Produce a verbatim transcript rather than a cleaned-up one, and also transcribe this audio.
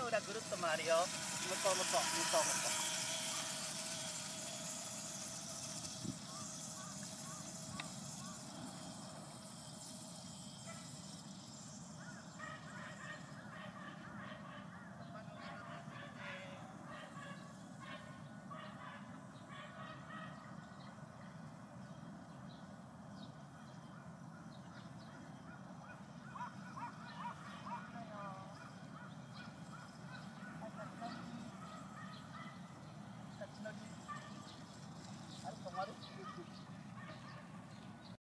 の裏ぐるっと回るよ。向こう向こう向こう向こう。